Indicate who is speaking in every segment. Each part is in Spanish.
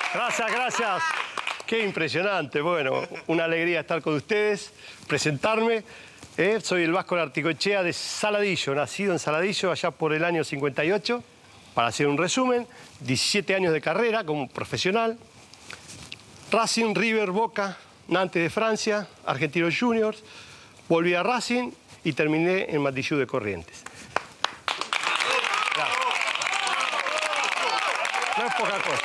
Speaker 1: Gracias, gracias. Qué impresionante. Bueno, una alegría estar con ustedes, presentarme. Soy el Vasco Larticoechea de Saladillo, nacido en Saladillo allá por el año 58. Para hacer un resumen, 17 años de carrera como profesional. Racing, River, Boca, Nantes de Francia, Argentinos Juniors. Volví a Racing y terminé en Matillú de Corrientes. Gracias. No es poca cosa.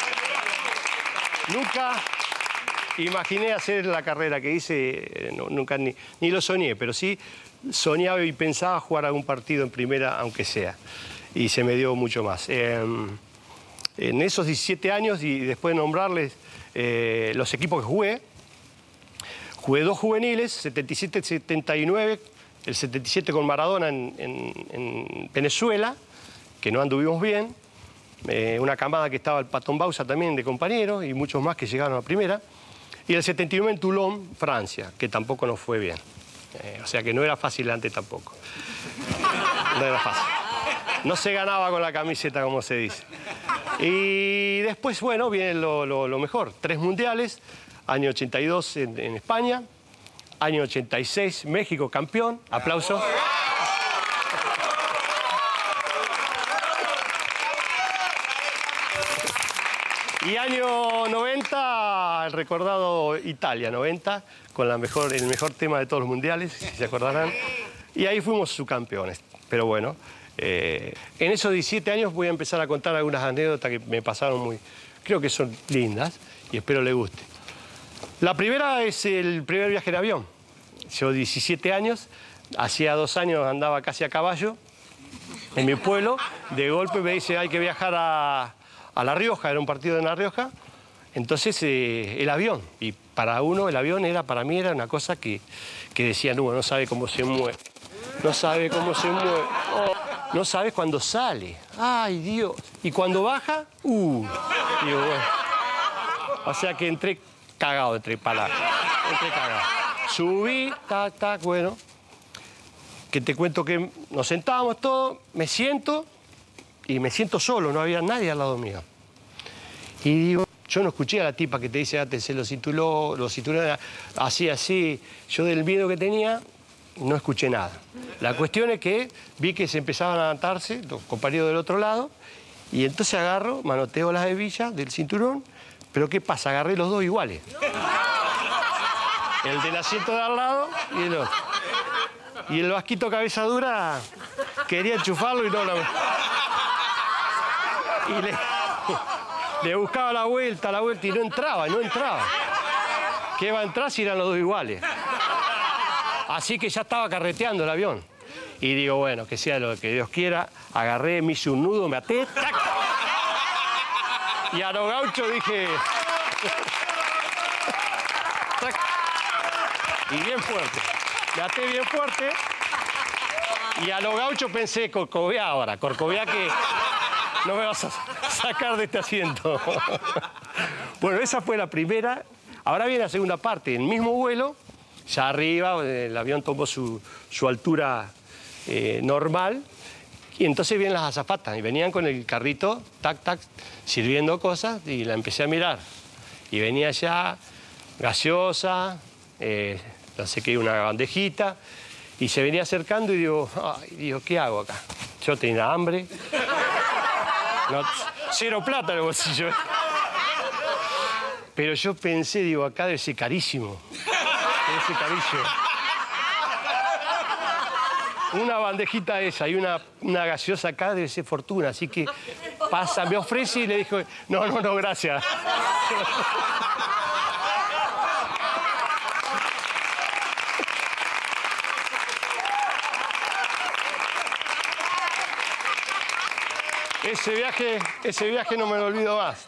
Speaker 1: Nunca imaginé hacer la carrera que hice, nunca ni lo soñé, pero sí soñaba y pensaba jugar algún partido en primera, aunque sea. Y se me dio mucho más. En esos 17 años, y después de nombrarles los equipos que jugué 2 juveniles, 77-79, el 77 con Maradona en Venezuela, que no anduvimos bien. Una camada que estaba el Patón Bausa también de compañeros y muchos más que llegaron a primera. Y el 79 en Toulon, Francia, que tampoco nos fue bien. O sea que no era fácil antes tampoco. No era fácil. No se ganaba con la camiseta, como se dice. Y después, bueno, viene lo mejor. 3 mundiales, año 82 en España, año 86 México campeón. Aplausos. Y año 90, el recordado Italia 90, con el mejor tema de todos los mundiales, si se acordarán. Y ahí fuimos subcampeones. Pero bueno, en esos 17 años voy a empezar a contar algunas anécdotas que me pasaron creo que son lindas y espero les guste. La primera es el primer viaje en avión. Yo 17 años, hacía 2 años andaba casi a caballo en mi pueblo. De golpe me dice, hay que viajar a La Rioja, era un partido en La Rioja. Entonces el avión, y para uno el avión para mí era una cosa que decía, no sabe cómo se mueve, no sabe cómo se mueve, no sabes cuándo sale, ay Dios, y cuando baja, digo, bueno. O sea que entré cagado, entré cagado. Subí, tac, bueno, que te cuento que nos sentábamos todos, me siento solo, no había nadie al lado mío. Y digo, yo no escuché a la tipa que te dice, átense los cinturones, así. Yo del miedo que tenía, no escuché nada. La cuestión es que vi que se empezaban a atarse los compañeros del otro lado, y entonces agarro, manoteo las hebillas del cinturón, pero ¿qué pasa? Agarré los 2 iguales. El del asiento de al lado y el otro. Y el vasquito cabeza dura quería enchufarlo y no lo... Y le buscaba la vuelta y no entraba. ¿Qué va a entrar si eran los 2 iguales? Así que ya estaba carreteando el avión. Y digo, bueno, que sea lo que Dios quiera. Agarré, me hice un nudo, me até, ¡tac! Y a lo gaucho dije... ¡tac! Y bien fuerte. Me até bien fuerte. Y a lo gaucho pensé, corcovea ahora. Corcovea que... no me vas a sacar de este asiento. Bueno, esa fue la primera. Ahora viene la segunda parte. En el mismo vuelo, ya arriba, el avión tomó su altura normal. Y entonces vienen las azafatas. Y venían con el carrito, tac, sirviendo cosas. Y la empecé a mirar. Y venía ya gaseosa, no sé qué, una bandejita. Y se venía acercando y digo, ay, Dios, ¿qué hago acá? Yo tenía hambre. No, 0 plata en el bolsillo. Pero yo pensé, digo, acá debe ser carísimo. Debe ser carísimo. Una bandejita esa y una gaseosa acá debe ser fortuna. Así que pasa, me ofrece y le dijo, no, gracias. Ese viaje no me lo olvido más,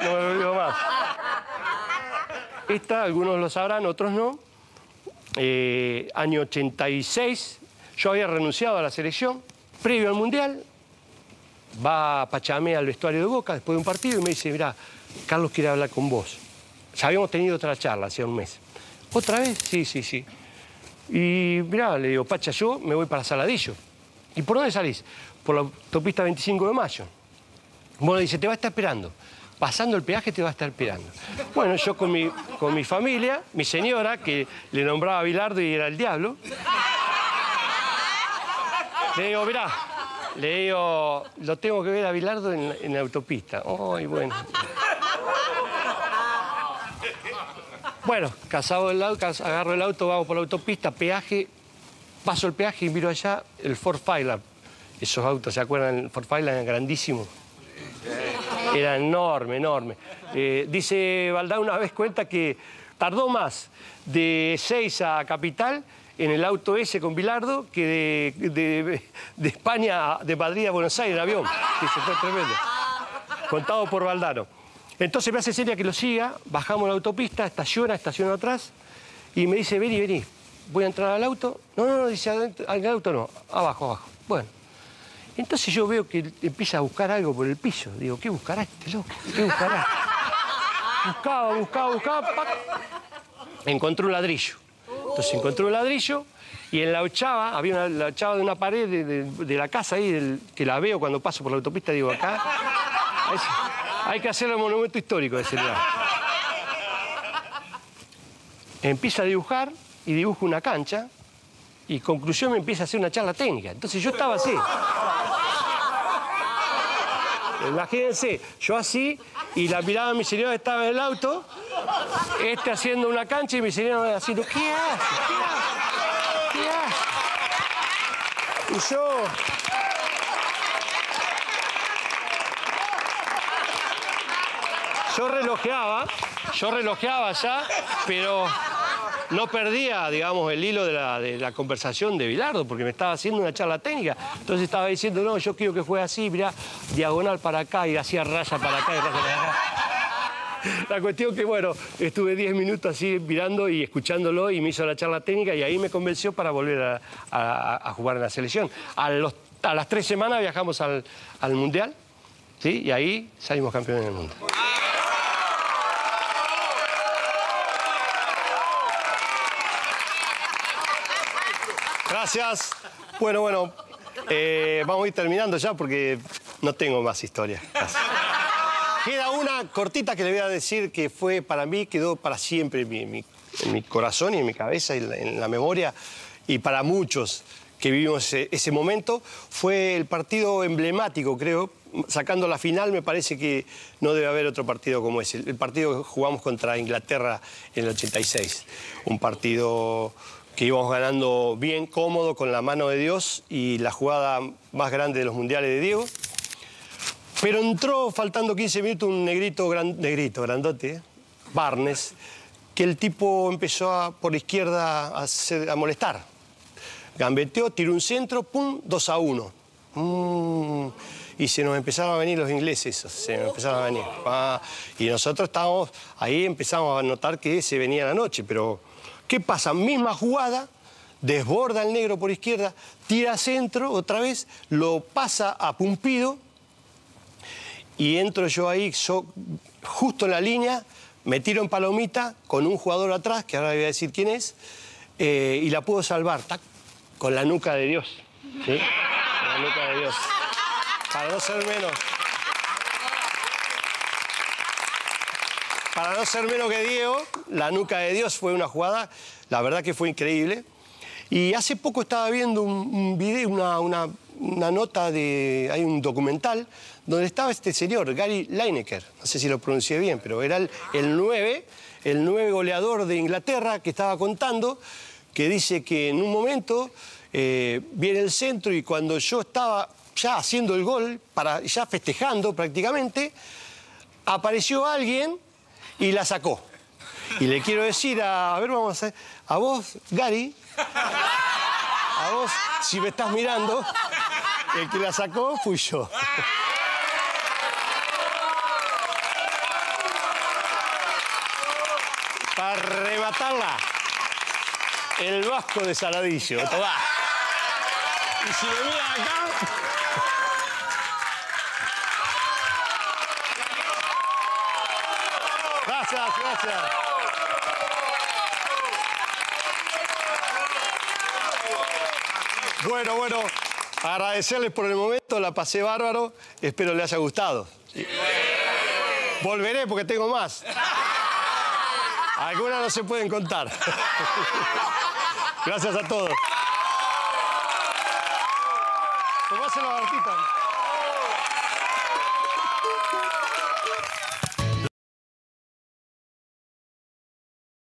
Speaker 1: Esta, algunos lo sabrán, otros no. Año 86, yo había renunciado a la selección. Previo al Mundial, va Pachamé al vestuario de Boca después de un partido y me dice, mirá, Carlos quiere hablar con vos. Ya habíamos tenido otra charla hacía un mes. ¿Otra vez? Sí. Y mirá, le digo, Pacha, yo me voy para Saladillo. ¿Y por dónde salís? Por la autopista 25 de Mayo. Bueno, dice, te va a estar esperando. pasando el peaje te va a estar esperando. Bueno, yo con mi familia, mi señora, que le nombraba Bilardo y era el diablo, le digo, mirá, lo tengo que ver a Bilardo en la autopista. Ay, bueno. Bueno, casado el auto, agarro el auto, vamos por la autopista, peaje, paso el peaje y miro allá el Ford Fielder. Esos autos, ¿se acuerdan? El Ford Fielder era grandísimo. Era enorme, enorme. Dice Valdán una vez, cuenta que tardó más de Ezeiza a Capital en el auto ese con Bilardo que de España, de Madrid a Buenos Aires en avión. Dice, fue tremendo. Contado por Valdano. Entonces me hace seña que lo siga, bajamos la autopista, estaciona atrás y me dice, vení, voy a entrar al auto. No, dice, al auto no, abajo. Bueno, entonces yo veo que empieza a buscar algo por el piso. Digo, ¿qué buscará este loco? ¿Qué buscará? Buscaba, ¡pac! Encontró un ladrillo. Entonces encontró un ladrillo y en la ochava, había la ochava de una pared de la casa ahí, que la veo cuando paso por la autopista, digo, acá hay que hacer el monumento histórico de ese lugar. Empieza a dibujar y dibuja una cancha y conclusión me empieza a hacer una charla técnica. Entonces yo estaba así. Imagínense, yo así y la mirada de mi señora estaba en el auto, haciendo una cancha y mi señora haciendo, ¿qué hace? Y yo relojeaba ya, pero no perdía, digamos, el hilo de la conversación de Bilardo, porque me estaba haciendo una charla técnica. Entonces estaba diciendo, no, yo quiero que fue así, mirá, diagonal para acá, y hacía raya para acá y raya para acá. La cuestión que, bueno, estuve 10 minutos así mirando y escuchándolo y me hizo la charla técnica y ahí me convenció para volver a jugar en la selección. A las 3 semanas viajamos al Mundial, ¿sí? Y ahí salimos campeones del mundo. Gracias. Bueno, vamos a ir terminando ya porque no tengo más historias. Queda una cortita que le voy a decir que fue para mí, quedó para siempre en mi corazón y en mi cabeza y en la memoria. Y para muchos que vivimos ese momento, fue el partido emblemático, creo. Sacando la final, me parece que no debe haber otro partido como ese. El partido que jugamos contra Inglaterra en el 86. Un partido que íbamos ganando bien, cómodo, con la mano de Dios y la jugada más grande de los mundiales de Diego. Pero entró, faltando 15 minutos, un negrito grandote, Barnes, que el tipo empezó por la izquierda a molestar. Gambeteó, tiró un centro, ¡pum!, 2-1. Y se nos empezaron a venir los ingleses, y nosotros estábamos ahí, empezamos a notar que se venía la noche, pero ¿qué pasa? Misma jugada, desborda el negro por izquierda, tira centro otra vez, lo pasa a Pumpido y entro yo ahí, justo en la línea, me tiro en palomita con un jugador atrás, que ahora voy a decir quién es, y la puedo salvar, ¡tac!, con la nuca de Dios, ¿sí? Con la nuca de Dios. Para no ser menos que Diego, la nuca de Dios fue una jugada, la verdad que fue increíble. Y hace poco estaba viendo un video, una nota hay un documental, donde estaba este señor, Gary Lineker, no sé si lo pronuncié bien, pero era el 9 goleador de Inglaterra, que estaba contando, que dice que en un momento viene el centro y cuando yo estaba ya haciendo el gol, ya festejando prácticamente, apareció alguien y la sacó. Y le quiero decir a vos, Gary, a vos, si me estás mirando, el que la sacó fui yo. Para rematarla, el Vasco de Saladillo. Tomá. Y si me miran acá... Gracias. Bueno, agradecerles por el momento, la pasé bárbaro, espero les haya gustado. Volveré porque tengo más. Algunas no se pueden contar. Gracias a todos. ¿Cómo hace la barquita?